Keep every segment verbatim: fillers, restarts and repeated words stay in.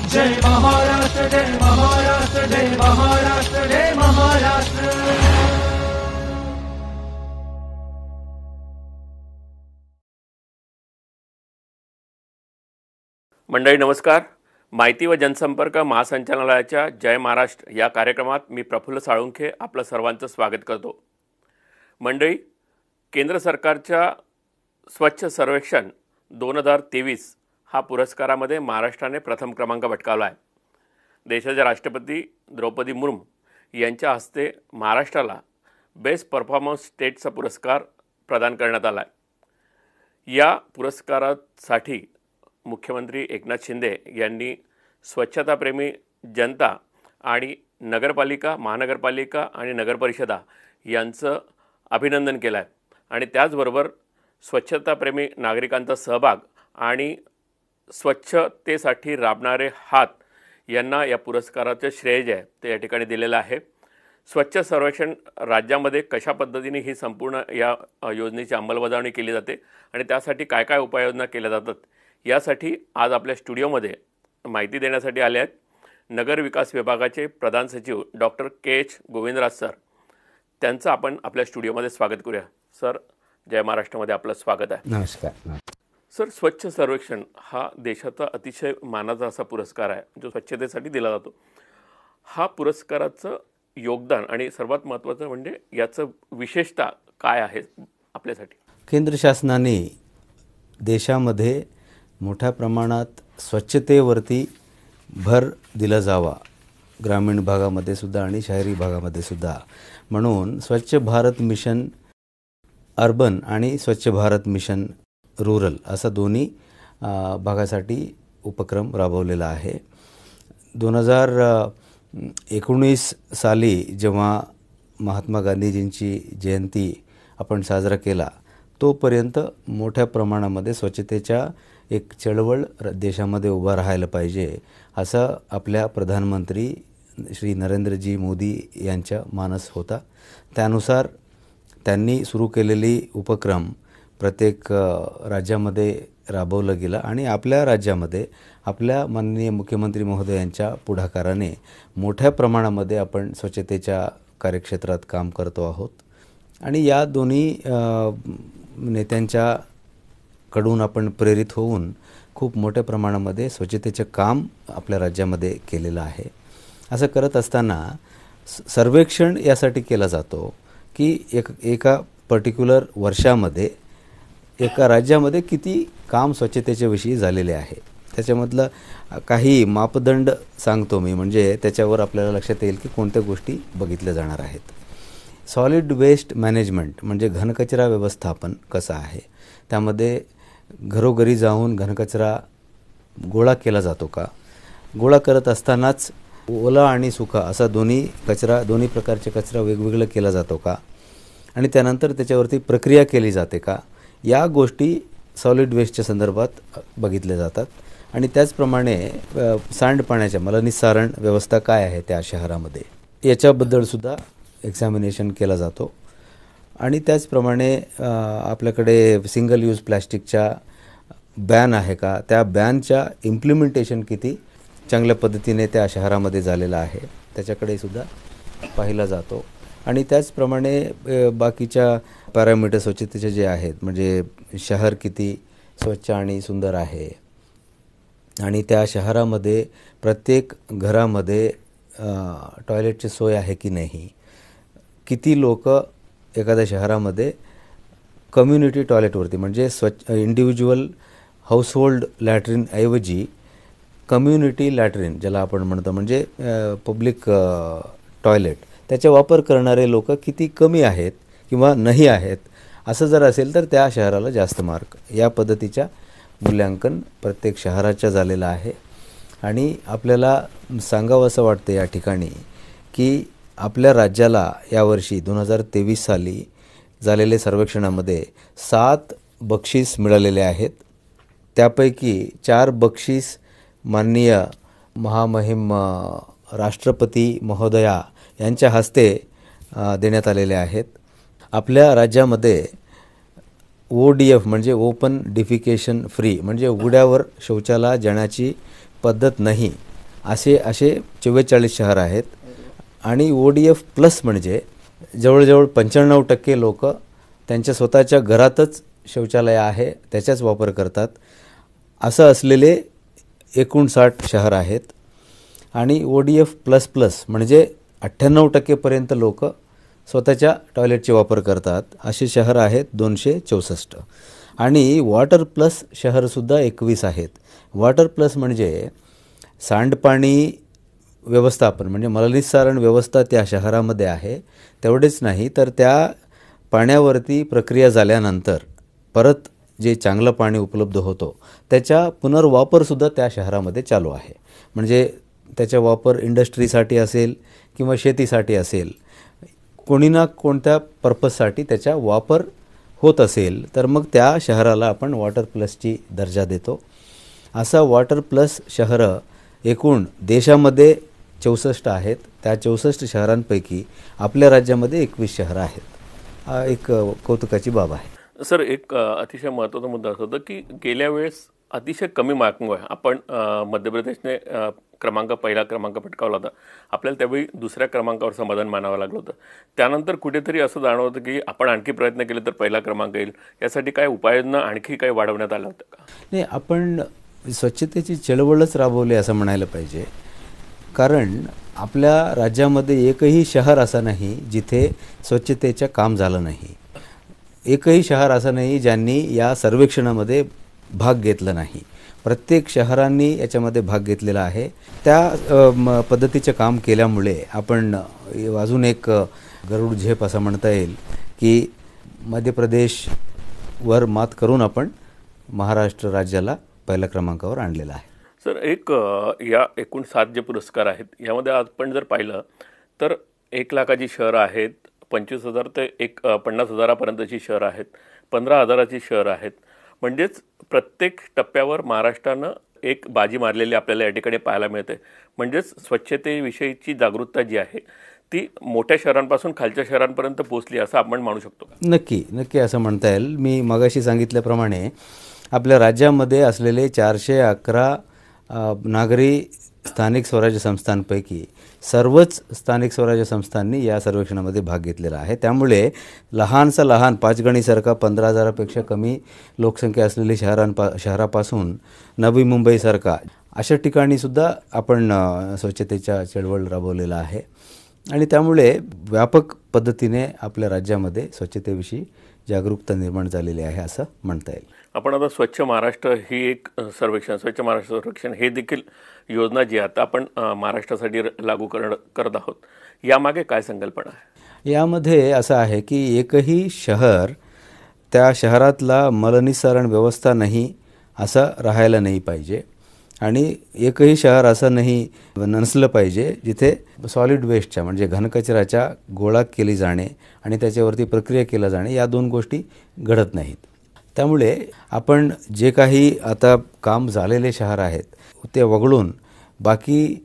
जय महाराष्ट्र जय महाराष्ट्र जय महाराष्ट्र जय महाराष्ट्र। मंडळी नमस्कार। माहिती व जनसंपर्क महासंचालनालयाच्या जय महाराष्ट्र या कार्यक्रमात मी प्रफुल्ल साळुंखे आपलं सर्वांचं स्वागत करतो। मंडळी, केंद्र सरकारच्या स्वच्छ सर्वेक्षण दोन हजार तेवीस हा पुरस्कारामध्ये महाराष्ट्राने प्रथम क्रमांक पटकावला आहे। देशाचे राष्ट्रपती द्रौपदी मुर्मू यांच्या हस्ते महाराष्ट्राला बेस्ट परफॉर्मन्स स्टेटचा पुरस्कार प्रदान करण्यात आला आहे। या पुरस्कारासाठी मुख्यमंत्री एकनाथ शिंदे यांनी स्वच्छताप्रेमी जनता आणि नगरपालिका, महानगरपालिका आणि नगरपरिषदा यांचं अभिनंदन केलं आहे आणि त्याचबरोबर स्वच्छताप्रेमी नागरिकांचा सहभाग आणि स्वच्छतेसाठी राबणारे हात यांना या पुरस्काराचे श्रेय जे आहे ते या ठिकाणी दिलेलं आहे। स्वच्छ सर्वेक्षण राज्यामध्ये कशा पद्धतीने ही संपूर्ण या योजनेची अंमलबजावणी केली जाते आणि त्यासाठी काय काय उपाययोजना केल्या जातात यासाठी आज आपल्या स्टुडिओमध्ये माहिती देण्यासाठी आले आहेत नगर विकास विभागाचे प्रधान सचिव doctor K H Govindraj sir. त्यांचं आपण आपल्या स्टुडिओमध्ये स्वागत करूया। सर, जय महाराष्ट्रामध्ये आपलं स्वागत आहे। नमस्कार सर, स्वच्छ सर्वेक्षण हा देशाचा अतिशय मानाचा असा पुरस्कार आहे जो स्वच्छतेसाठी दिला जातो। हा पुरस्काराचं योगदान आणि सर्वात महत्त्वाचं म्हणजे याचं विशेषता काय आहे आपल्यासाठी? केंद्र शासनाने देशामध्ये मोठ्या प्रमाणात स्वच्छतेवरती भर दिला जावा, ग्रामीण भागामध्ये सुद्धा आणि शहरी भागामध्ये सुद्धा, म्हणून स्वच्छ भारत मिशन अर्बन आणि स्वच्छ भारत मिशन रूरल असा दोन्ही भागासाठी उपक्रम राबवलेला आहे। दोन हजार एकोणीस साली जेव्हा महात्मा गांधीजींची जयंती आपण साजरा केला तोपर्यंत मोठ्या प्रमाणामध्ये स्वच्छतेच्या एक चळवळ देशामध्ये उभा राहायला पाहिजे असं आपल्या प्रधानमंत्री श्री नरेंद्रजी मोदी यांचा मानस होता। त्यानुसार त्यांनी सुरू केलेली उपक्रम प्रत्येक राज्यामध्ये राबवलं गेलं आणि आपल्या राज्यामध्ये आपल्या माननीय मुख्यमंत्री महोदयांच्या पुढाकाराने मोठ्या प्रमाणामध्ये आपण स्वच्छतेच्या कार्यक्षेत्रात काम करतो आहोत आणि या दोन्ही नेत्यांच्या कडून आपण प्रेरित होऊन खूप मोठ्या प्रमाणामध्ये स्वच्छतेचे काम आपल्या राज्यामध्ये केलेलं आहे। असं करत असताना सर्वेक्षण यासाठी केला जातो की एक एका पर्टिक्युलर वर्षामध्ये एका राज्यामध्ये किती काम स्वच्छतेच्या विषयी झालेले आहे त्याच्यामधलं काही मापदंड सांगतो मी, म्हणजे त्याच्यावर आपल्याला लक्षात येईल की कोणत्या गोष्टी बघितल्या जाणार आहेत। सॉलिड वेस्ट मॅनेजमेंट म्हणजे घनकचरा व्यवस्थापन कसं आहे, त्यामध्ये घरोघरी जाऊन घनकचरा गोळा केला जातो का, गोळा करत असतानाच ओला आणि सुका असा दोन्ही कचरा दोन्ही प्रकारचे कचरा वेगवेगळं केला जातो का आणि त्यानंतर त्याच्यावरती प्रक्रिया केली जाते का, या गोष्टी सॉलिड वेस्टच्या संदर्भात बघितल्या जातात। आणि त्याचप्रमाणे सांडपाण्याच्या मलनिस्सारण व्यवस्था काय आहे त्या शहरामध्ये याच्याबद्दलसुद्धा एक्झामिनेशन केला जातो। आणि त्याचप्रमाणे आपल्याकडे सिंगल यूज प्लॅस्टिकच्या बॅन आहे का, त्या बॅनच्या इम्प्लिमेंटेशन किती चांगल्या पद्धतीने त्या शहरामध्ये झालेलं आहे त्याच्याकडे सुद्धा पाहिला जातो। आणि त्याचप्रमाणे बाकीच्या पॅरामीटर स्वच्छतेचे जे आहेत, म्हणजे शहर किती स्वच्छ आणि सुंदर आहे आणि त्या शहरामध्ये प्रत्येक घरामध्ये टॉयलेटची सोय आहे की नाही, किती लोक एखाद्या शहरामध्ये कम्युनिटी टॉयलेटवरती म्हणजे स्वच्छ इंडिव्हिज्युअल हाऊसहोल्ड लॅट्रिनऐवजी कम्युनिटी लॅट्रिन ज्याला आपण म्हणतो म्हणजे पब्लिक टॉयलेट त्याचा वापर करणारे लोक किती कमी आहेत किंवा नाही आहेत, असं जर असेल तर त्या शहराला जास्त मार्क, या पद्धतीच्या मूल्यांकन प्रत्येक शहराच्या झालेलं आहे। आणि आपल्याला सांगावं असं वाटतं या ठिकाणी की आपल्या राज्याला यावर्षी दोन हजार तेवीस साली झालेल्या सर्वेक्षणामध्ये सात बक्षीस मिळालेले आहेत। त्यापैकी चार बक्षीस माननीय महामहिम राष्ट्रपती महोदया यांच्या हस्ते देण्यात आलेले आहेत। आपल्या राज्यामध्ये ओ डी एफ म्हणजे ओपन डिफिकेशन फ्री म्हणजे उघड्यावर शौचाला जाण्याची पद्धत नाही असे असे चव्वेचाळीस शहर आहेत. आणि ओ डी एफ प्लस म्हणजे जवळजवळ पंच्याण्णव टक्के लोक त्यांच्या स्वतःच्या घरातच शौचालय आहे त्याचाच वापर करतात असं असलेले एकोणसाठ शहर आहेत. आणि O D F plus plus म्हणजे अठ्ठ्याण्णव टक्केपर्यंत लोक स्वतःच्या टॉयलेटचे वापर करतात असे शहर आहेत दोनशे चौसष्ट. आणि वॉटर प्लस शहरसुद्धा एकवीस आहेत. वॉटर प्लस म्हणजे सांडपाणी व्यवस्थापन म्हणजे मलनिस्सारण व्यवस्था त्या शहरामध्ये आहे. तेवढेच नाही तर त्या पाण्यावरती प्रक्रिया झाल्यानंतर परत जे चांगलं पाणी उपलब्ध होतो त्याचा पुनर्वापरसुद्धा त्या शहरामध्ये चालू आहे. म्हणजे त्याचा वापर इंडस्ट्रीसाठी असेल किंवा शेतीसाठी असेल, कोणी ना कोणत्या पर्पजसाठी त्याचा वापर होत असेल तर मग त्या शहराला आपण वॉटर प्लसची दर्जा देतो. असा वॉटर प्लस शहरं एकूण देशामध्ये चौसष्ट आहेत. त्या चौसष्ट शहरांपैकी आपल्या राज्यामध्ये एकवीस शहरं आहेत. हा एक कौतुकाची बाब आहे. सर, एक अतिशय महत्त्वाचा मुद्दा असं होता की गेल्या वेळेस अतिशय कमी मार्कमुळे आपण मध्य प्रदेशने क्रमांक पहिला क्रमांक पटकावला होता. आपल्याला त्यावेळी दुसऱ्या क्रमांकावर समाधान मानावं लागलं होतं. त्यानंतर कुठेतरी असं जाणवतं की आपण आणखी प्रयत्न केले तर पहिला क्रमांक येईल. यासाठी काय उपाययोजना आणखी काही वाढवण्यात आलं होतं का? नाही, आपण स्वच्छतेची चळवळच राबवली असं म्हणायला पाहिजे. कारण आपल्या राज्यामध्ये एकही शहर असं नाही जिथे स्वच्छतेचं काम झालं नाही. एकही शहर असं नाही ज्यांनी या सर्वेक्षणामध्ये भाग घेतला नाही. प्रत्येक शहरांनी याच्यामध्ये भाग घेतलेला आहे. त्या पद्धतीचं काम केल्यामुळे आपण अजून एक गरुड झेप असं म्हणता येईल की मध्य प्रदेशवर मात करून आपण महाराष्ट्र राज्याला पहिल्या क्रमांकावर आणलेला आहे. सर, एक या एकूण सात जे पुरस्कार आहेत यामध्ये आपण जर पाहिलं तर एक लाखाची शहरं आहेत, पंचवीस हजार ते एक पन्नास हजारापर्यंतची शहरं आहेत, पंधरा हजाराची शहरं आहेत. म्हणजेच प्रत्येक टप्प्यावर महाराष्ट्रानं एक बाजी मारलेली आपल्याला या ठिकाणी पाहायला मिळते. म्हणजेच स्वच्छतेविषयीची जागरूकता जी आहे ती मोठ्या शहरांपासून खालच्या शहरांपर्यंत पोहोचली असं आपण म्हणू शकतो का? नक्की नक्की असं म्हणता येईल. मी मगाशी सांगितल्याप्रमाणे आपल्या राज्यामध्ये असलेले चारशे अकरा नागरी स्थानिक स्वराज्य संस्थांपैकी सर्वच स्थानिक स्वराज्य संस्थांनी या सर्वेक्षणामध्ये भाग घेतलेला आहे. त्यामुळे लहानसा लहान पाचगणीसारखा पंधरा हजारापेक्षा कमी लोकसंख्या असलेली शहरांपा शहरापासून नवी मुंबईसारखा अशा ठिकाणीसुद्धा आपण स्वच्छतेच्या चळवळ राबवलेला आहे. आणि त्यामुळे व्यापक पद्धतीने आपल्या राज्यामध्ये स्वच्छतेविषयी जागरूकता निर्माण झालेली आहे असं म्हणता येईल. आपण आता स्वच्छ महाराष्ट्र ही एक सर्वेक्षण स्वच्छ महाराष्ट्र सर्वेक्षण हे देखील योजना जी आता आपण महाराष्ट्रासाठी लागू कर करत आहोत, यामागे काय संकल्पना आहे? यामध्ये असं आहे की एकही शहर त्या शहरातला मलनिस्सारण व्यवस्था नाही असं राहायला नाही पाहिजे. आणि एकही शहर असं नाही नसलं पाहिजे जिथे सॉलिड वेस्टच्या म्हणजे घनकचऱ्याच्या गोळा केली जाणे आणि त्याच्यावरती प्रक्रिया केला जाणे या दोन गोष्टी घडत नाहीत. त्यामुळे आपण जे काही आता काम झालेले शहर आहेत ते वगळून बाकी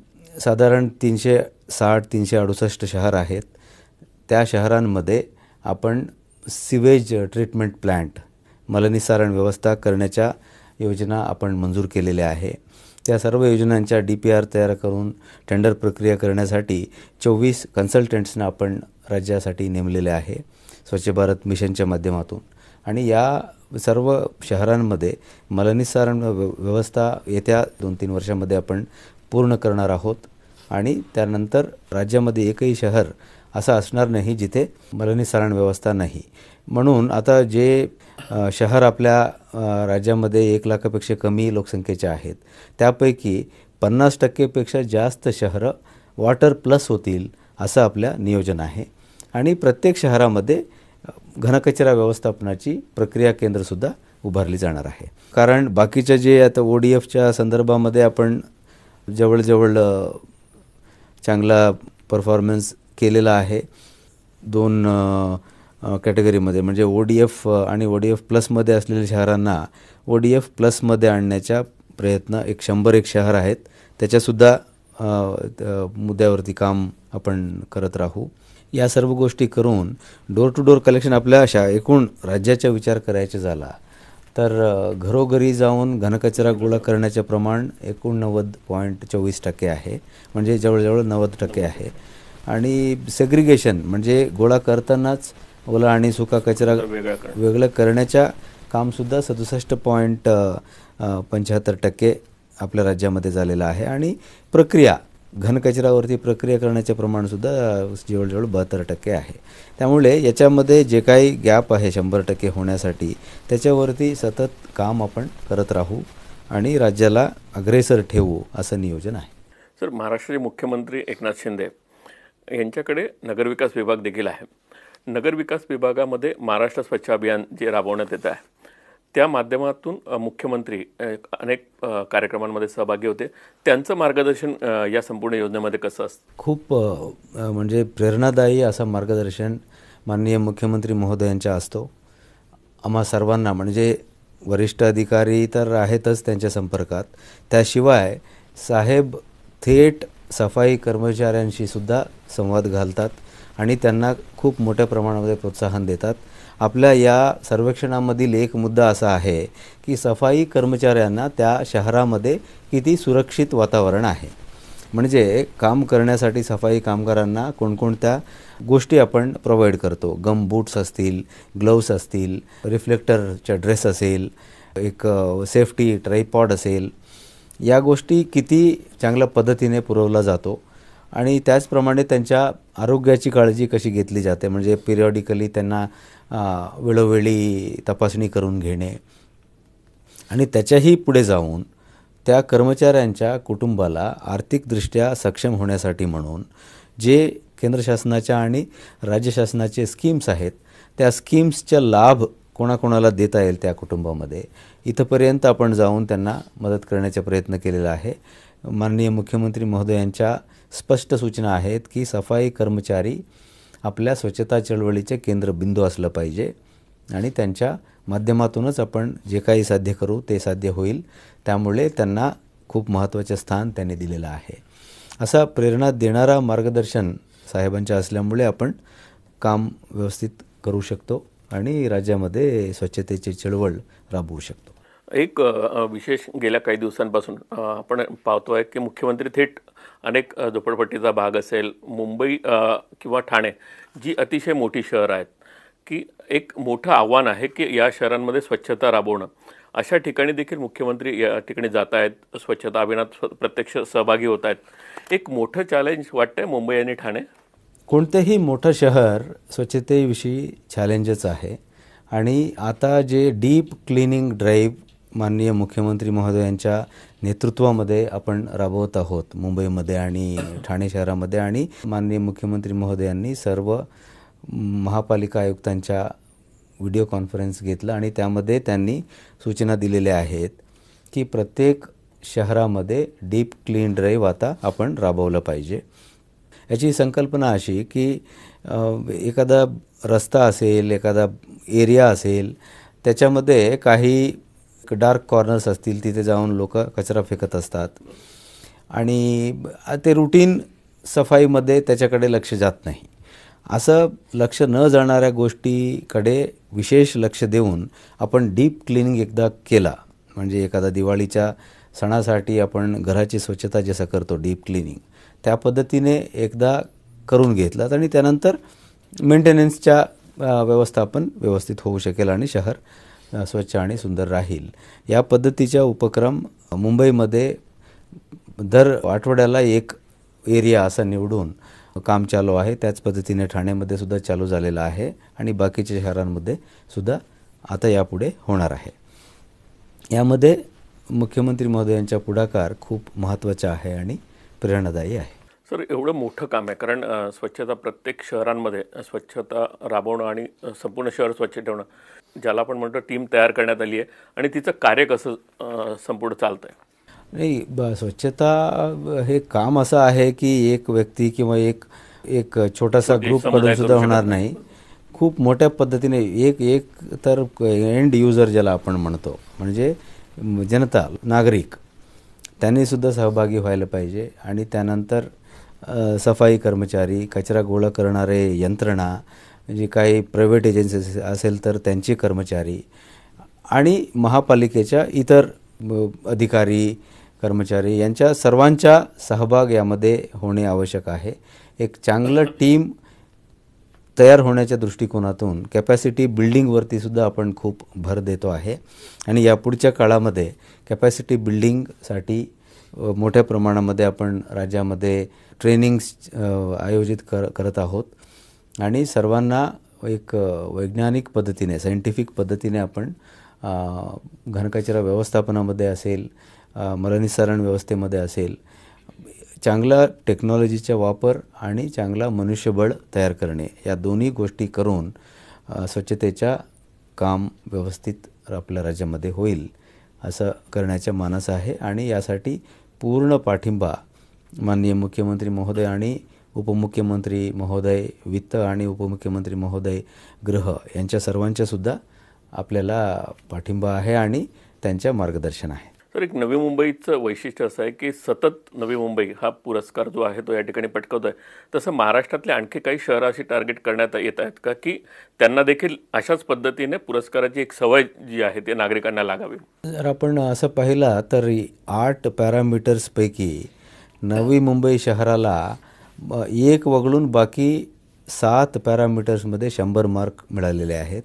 साधारण तीनशे साठ तीनशे अडुसष्ट शहर आहेत. त्या शहरांमध्ये आपण सिवेज ट्रीटमेंट प्लॅन्ट मलनिस्सारण व्यवस्था करण्याच्या योजना आपण मंजूर केलेल्या आहे. त्या सर्व योजनांच्या डी पी आर तयार करून टेंडर प्रक्रिया करण्यासाठी चोवीस कन्सल्टंट्सना आपण राज्यासाठी नेमलेले आहे स्वच्छ भारत मिशनच्या माध्यमातून. आणि या सर्व शहरांमध्ये मलनिस्सारण व्यवस्था येत्या दोन तीन वर्षामध्ये आपण पूर्ण करणार आहोत. आणि त्यानंतर राज्यामध्ये एकही शहर असं असणार नाही जिथे मलनिस्सारण व्यवस्था नाही. म्हणून आता जे शहर आपल्या राज्यामध्ये एक लाखापेक्षा कमी लोकसंख्येचे आहेत त्यापैकी पन्नास टक्केपेक्षा जास्त शहरं वॉटर प्लस होतील असं आपल्या नियोजन आहे. आणि प्रत्येक शहरामध्ये घनकचरा व्यवस्थापनाची प्रक्रिया केंद्रसुद्धा उभारली जाणार आहे. कारण बाकीच्या जे आता ओ डी एफच्या संदर्भामध्ये आपण जवळजवळ चांगला परफॉर्मन्स केलेला आहे. दोन कॅटेगरीमध्ये म्हणजे ओ डी एफ आणि ओ डी एफ प्लसमध्ये असलेल्या शहरांना ओ डी एफ प्लसमध्ये आणण्याचा प्रयत्न एक शंभर एक शहर आहेत त्याच्यासुद्धा मुद्द्यावरती काम आपण करत राहू. या सर्व गोष्टी करून डोर टू डोर कलेक्शन आपल्या शा एकूण राज्याचा विचार करायचा झाला तर अ, घरोघरी जाऊन घनकचरा गोळा करण्याचे प्रमाण एकोणनव्वद पॉईंट चोवीस टक्के आहे, म्हणजे जवळजवळ नव्वद टक्के आहे. आणि सेग्रिगेशन म्हणजे गोळा करतानाच ओला आणि सुका कचरा वेगळा करणं. वेगळं करण्याच्या कामसुद्धा सदुसष्ट पॉईंट पंच्याहत्तर टक्के आपल्या राज्यामध्ये झालेलं आहे. आणि प्रक्रिया घनकचऱ्यावरती प्रक्रिया करण्याचे प्रमाणसुद्धा जवळजवळ बहात्तर टक्के आहे. त्यामुळे याच्यामध्ये जे काही गॅप आहे शंभर टक्के होण्यासाठी, त्याच्यावरती सतत काम आपण करत राहू आणि राज्याला अग्रेसर ठेवू असं नियोजन आहे. सर, महाराष्ट्राचे मुख्यमंत्री एकनाथ शिंदे यांच्याकडे नगरविकास विभाग देखील आहे. नगरविकास विभागामध्ये महाराष्ट्र स्वच्छ अभियान जे राबवण्यात येत आहे, त्या माध्यमातून अ, मुख्यमंत्री अ, अनेक अ, कार्यक्रमांमध्ये सहभागी होते. त्यांचं मार्गदर्शन अ, या संपूर्ण योजनेमध्ये कसं असतं? खूप अ, म्हणजे प्रेरणादायी असं मार्गदर्शन माननीय मुख्यमंत्री महोदयांचा असतो. आम्हा सर्वांना म्हणजे वरिष्ठ अधिकारी तर आहेतच त्यांच्या संपर्कात, त्याशिवाय साहेब थेट सफाई कर्मचाऱ्यांशी सुद्धा संवाद घालतात आणि त्यांना खूप मोठ्या प्रमाणामध्ये प्रोत्साहन देतात. आपल्या या सर्वेक्षणामधील एक मुद्दा असा आहे की सफाई कर्मचाऱ्यांना त्या शहरामध्ये किती सुरक्षित वातावरण आहे, म्हणजे काम करण्यासाठी सफाई कामगारांना कोणकोणत्या गोष्टी आपण प्रोव्हाइड करतो. गम बूट्स असतील, ग्लोव्स असतील, रिफ्लेक्टरचा ड्रेस असेल, एक सेफ्टी ट्रायपॉड असेल, या गोष्टी किती चांगल्या पद्धतीने पुरवला जातो. आणि त्याचप्रमाणे त्यांच्या आरोग्याची काळजी कशी घेतली जाते, म्हणजे पिरियॉडिकली त्यांना वेळोवेळी तपासणी करून घेणे. आणि त्याच्याही पुढे जाऊन त्या कर्मचाऱ्यांच्या कुटुंबाला आर्थिकदृष्ट्या सक्षम होण्यासाठी म्हणून जे केंद्र शासनाच्या आणि राज्य शासनाचे स्कीम्स आहेत, त्या स्कीम्सचा लाभ कोणाकोणाला देता येईल त्या कुटुंबामध्ये, इथंपर्यंत आपण जाऊन त्यांना मदत करण्याचा प्रयत्न केलेला आहे. माननीय मुख्यमंत्री महोदयांच्या स्पष्ट सूचना आहेत की सफाई कर्मचारी आपल्या स्वच्छता चळवळीचे केंद्रबिंदू असलं पाहिजे आणि त्यांच्या माध्यमातूनच आपण जे काही साध्य करू ते साध्य होईल. त्यामुळे त्यांना खूप महत्त्वाचे स्थान त्यांनी दिलेलं आहे. असा प्रेरणा देणारा मार्गदर्शन साहेबांच्या असल्यामुळे आपण काम व्यवस्थित करू शकतो आणि राज्यामध्ये स्वच्छतेची चळवळ राबवू शकतो. एक अ, विशेष गेल्या काही दिवसांपासून अ, आपण पाहतोय की मुख्यमंत्री थेट अनेक अ, झोपडपट्टीचा भाग असेल, मुंबई अ, किंवा ठाणे, जी अतिशय मोठी शहर आहेत, की एक मोठं आव्हान आहे की या शहरांमध्ये स्वच्छता राबवणं. अशा ठिकाणी देखील मुख्यमंत्री या ठिकाणी जात आहेत, स्वच्छता अभियानात प्रत्यक्ष सहभागी होत आहेत. एक मोठं चॅलेंज वाटतंय मुंबई आणि ठाणे? कोणतेही मोठं शहर स्वच्छतेविषयी चॅलेंजच आहे. आणि आता जे डीप क्लिनिंग ड्राईव्ह माननीय मुख्यमंत्री महोदयांच्या नेतृत्वामध्ये आपण राबवत आहोत मुंबईमध्ये आणि ठाणे शहरामध्ये, आणि माननीय मुख्यमंत्री महोदयांनी सर्व महापालिका आयुक्तांच्या व्हिडिओ कॉन्फरन्स घेतला आणि त्यामध्ये त्यांनी सूचना दिलेल्या आहेत की प्रत्येक शहरामध्ये डीप क्लीन ड्राईव्ह आता आपण राबवलं पाहिजे. याची संकल्पना अशी की एखादा रस्ता असेल, एखादा एरिया असेल, त्याच्यामध्ये काही डार्क कॉर्नर्स असतील, तिथे जाऊन लोक कचरा फेकत असतात आणि ते रुटीन सफाईमध्ये त्याच्याकडे लक्ष जात नाही. असं लक्ष न जाणाऱ्या गोष्टीकडे विशेष लक्ष देऊन आपण डीप क्लिनिंग एकदा केला, म्हणजे एखादा दिवाळीच्या सणासाठी आपण घराची स्वच्छता जसं करतो डीप क्लिनिंग, त्या पद्धतीने एकदा करून घेतलात आणि त्यानंतर मेंटेनन्सच्या व्यवस्थापन व्यवस्थित होऊ शकेल आणि शहर स्वच्छ आणि सुंदर राहील. या पद्धतीचा उपक्रम मुंबईमध्ये दर आठवड्याला एक एरिया असा निवडून काम चालू आहे. त्याच पद्धतीने ठाण्यामध्ये सुद्धा चालू झालेला आहे आणि बाकीच्या शहरांमध्ये सुद्धा आता यापुढे होणार आहे. यामध्ये मुख्यमंत्री महोदयांचा पुढाकार खूप महत्त्वाचा आहे आणि प्रेरणादायी आहे. सर, एवढं मोठं काम आहे, कारण स्वच्छता प्रत्येक शहरांमध्ये स्वच्छता राबवणं आणि संपूर्ण शहर स्वच्छ ठेवणं, ज्याला आपण म्हणतो टीम तयार करण्यात आली आहे, आणि तिचं कार्य कसं संपूर्ण चालतं आहे? नाही, ब स्वच्छता हे काम असं आहे की एक व्यक्ती किंवा एक एक छोटासा ग्रुपमधून सुद्धा होणार नाही. खूप मोठ्या पद्धतीने एक एक तर एंड युजर ज्याला आपण म्हणतो, म्हणजे जनता, नागरिक, त्यांनीसुद्धा सहभागी व्हायला पाहिजे. आणि त्यानंतर सफाई कर्मचारी, कचरा गोळा करणारे यंत्रणा, जे काही प्रायव्हेट एजन्सी असेल तर त्यांचे कर्मचारी, आणि महापालिकेच्या इतर अधिकारी कर्मचारी यांच्या सर्वांचा सहभाग यामध्ये होणे आवश्यक आहे. एक चांगलं टीम तयार होण्याच्या दृष्टिकोनातून कॅपॅसिटी बिल्डिंगवरती सुद्धा आपण खूप भर देतो आहे आणि यापुढच्या काळामध्ये कॅपॅसिटी बिल्डिंगसाठी मोठ्या प्रमाणामध्ये आपण राज्यामध्ये ट्रेनिंग्स आयोजित कर करत आहोत आणि सर्वांना एक वैज्ञानिक पद्धतीने सायंटिफिक पद्धतीने आपण घनकचरा व्यवस्थापनामध्ये असेल, मलनिस्सारण व्यवस्थेमध्ये असेल, चांगला टेक्नॉलॉजीचा वापर आणि चांगला मनुष्यबळ तयार करणे या दोन्ही गोष्टी करून स्वच्छतेचा काम व्यवस्थित आपल्या राज्यामध्ये होईल असं करण्याचा मानस आहे आणि यासाठी पूर्ण पाठिंबा माननीय मुख्यमंत्री महोदय आणि उपमुख्यमंत्री महोदय वित्त आणि उपमुख्यमंत्री महोदय गृह यांच्या सर्वांच्या सुद्धा आपल्याला पाठिंबा आहे आणि त्यांच्या मार्गदर्शन आहे. तर एक नवी मुंबईचं वैशिष्ट्य असं आहे की सतत नवी मुंबई हा पुरस्कार जो आहे तो या ठिकाणी पटकवतो आहे. तसं महाराष्ट्रातल्या आणखी काही शहराशी टार्गेट करण्यात येत आहेत का की त्यांना देखील अशाच पद्धतीने पुरस्काराची एक सवय जी आहे ते नागरिकांना लागावी? जर आपण असं पाहिलं तर आठ पॅरामीटर्सपैकी नवी मुंबई शहराला एक वगळून बाकी सात पॅरामीटर्समध्ये शंभर मार्क मिळालेले आहेत.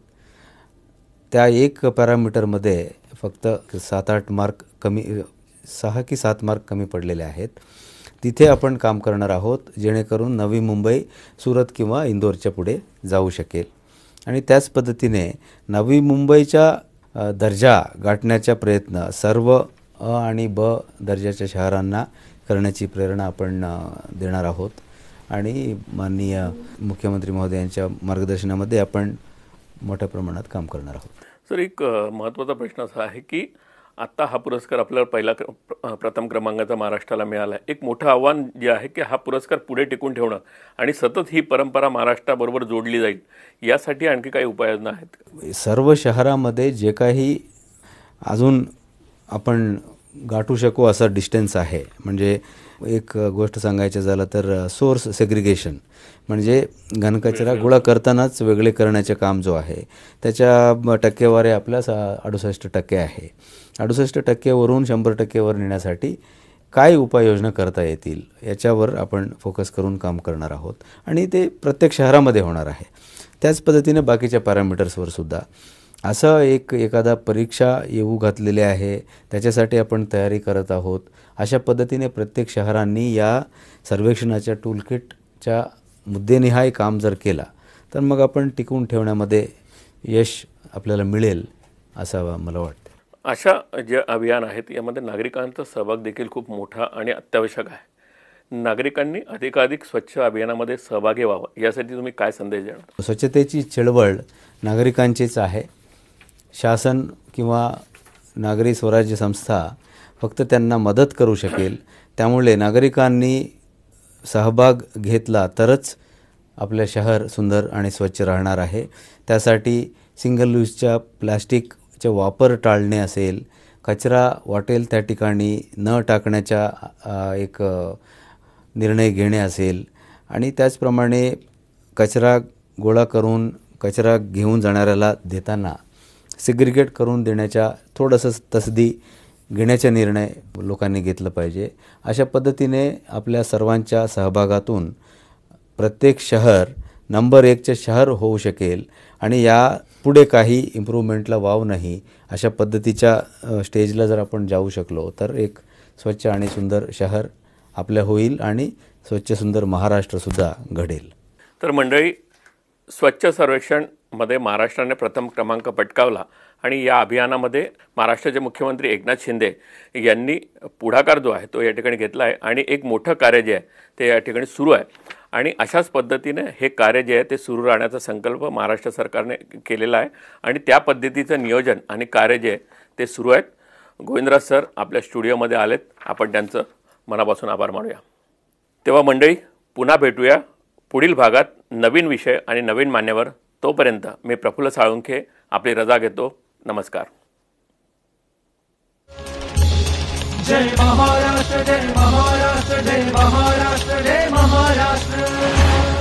त्या एक पॅरामीटरमध्ये फक्त सात आठ मार्क कमी सहा की सात मार्क कमी पडलेले आहेत. तिथे आपण काम करणार आहोत जेणेकरून नवी मुंबई सुरत किंवा इंदोरच्या पुढे जाऊ शकेल आणि त्याच पद्धतीने नवी मुंबईचा दर्जा गाठण्याचा प्रयत्न सर्व अ आणि ब दर्जाच्या शहरांना करण्याची प्रेरणा आपण देणार आहोत आणि माननीय मुख्यमंत्री महोदयांच्या मार्गदर्शनामध्ये आपण मोठ्या प्रमाणात काम करणार आहोत. सर, एक महत्त्वाचा प्रश्न असा आहे की आत्ता हा पुरस्कार आपल्याला पहिला प्रथम क्रमांकाचा महाराष्ट्राला मिळाला आहे. एक मोठं आव्हान जे आहे की हा पुरस्कार पुढे टिकून ठेवणं आणि सतत ही परंपरा महाराष्ट्राबरोबर जोडली जाईल यासाठी आणखी काही उपाययोजना आहेत? सर्व शहरामध्ये जे काही अजून आपण गाठू शकू असा डिस्टन्स आहे. म्हणजे एक गोष्ट सांगायचं झालं तर सोर्स सेग्रिगेशन म्हणजे घनकचरा गोळा करतानाच वेगळे करण्याचे काम जो आहे त्याच्या टक्केवारी आपल्या अडुसष्ट टक्के आहे. अडुसष्ट टक्केवरून शंभर टक्केवर नेण्यासाठी काय उपाययोजना करता येतील याच्यावर आपण फोकस करून काम करणार आहोत आणि ते प्रत्येक शहरामध्ये होणार आहे. त्याच पद्धतीने बाकीच्या पॅरामीटर्सवर सुद्धा असं एक एखादा परीक्षा येऊ घातलेली आहे त्याच्यासाठी आपण तयारी करत आहोत. अशा पद्धतीने प्रत्येक शहरांनी या सर्वेक्षणाच्या टूलकिटच्या मुद्देनिहाय काम जर केला तर मग आपण टिकवून ठेवण्यामध्ये यश आपल्याला मिळेल असं मला वाटतं. अशा जे अभियान आहेत यामध्ये नागरिकांचा सहभाग देखील खूप मोठा आणि अत्यावश्यक आहे. नागरिकांनी अधिकाधिक स्वच्छ अभियानामध्ये सहभागी व्हावं यासाठी तुम्ही काय संदेश देणार? स्वच्छतेची चळवळ नागरिकांचीच आहे. शासन किंवा नागरी स्वराज्य संस्था फक्त त्यांना मदत करू शकेल. त्यामुळे नागरिकांनी सहभाग घेतला तरच आपले शहर सुंदर आणि स्वच्छ राहणार आहे. त्यासाठी सिंगल यूजच्या प्लास्टिकचा वापर टाळणे असेल, कचरा वाटेल त्या ठिकाणी न टाकण्याचा एक निर्णय घेणे असेल आणि त्याचप्रमाणे कचरा गोळा करून कचरा घेऊन जाणाऱ्याला देताना सेग्रिगेट करून देण्याच्या थोडंसं तसदी घेण्याचा निर्णय लोकांनी घेतला पाहिजे. अशा पद्धतीने आपल्या सर्वांच्या सहभागातून प्रत्येक शहर नंबर एकचे शहर होऊ शकेल आणि या पुढे काही इम्प्रूव्हमेंटला वाव नाही अशा पद्धतीच्या स्टेजला जर आपण जाऊ शकलो तर एक स्वच्छ आणि सुंदर शहर आपल्या होईल आणि स्वच्छ सुंदर महाराष्ट्रसुद्धा घडेल. तर मंडळी, स्वच्छ सर्वेक्षणमध्ये महाराष्ट्राने प्रथम क्रमांक पटकावला आणि या अभियानामध्ये महाराष्ट्राचे मुख्यमंत्री एकनाथ शिंदे यांनी पुढाकार जो आहे तो या ठिकाणी घेतला आहे आणि एक मोठं कार्य जे आहे ते या ठिकाणी सुरू आहे आणि अशाच पद्धतीने हे कार्य जे आहे ते सुरू राहण्याचा संकल्प महाराष्ट्र सरकारने केलेला आहे आणि त्या पद्धतीचं नियोजन आणि कार्य जे आहे ते सुरू आहेत. गोविंदराज सर आपल्या स्टुडिओमध्ये आलेत, आपण त्यांचं मनापासून आभार मानूया. तेव्हा मंडळी, पुन्हा भेटूया पुढील भागात नवीन विषय आणि नवीन मान्यवर. तोपर्यंत मी प्रफुल्ल साळुंखे आपली रजा घेतो. नमस्कार. जय महाराष्ट्र, जय महाराष्ट्र, जय महाराष्ट्र, जय महाराष्ट्र.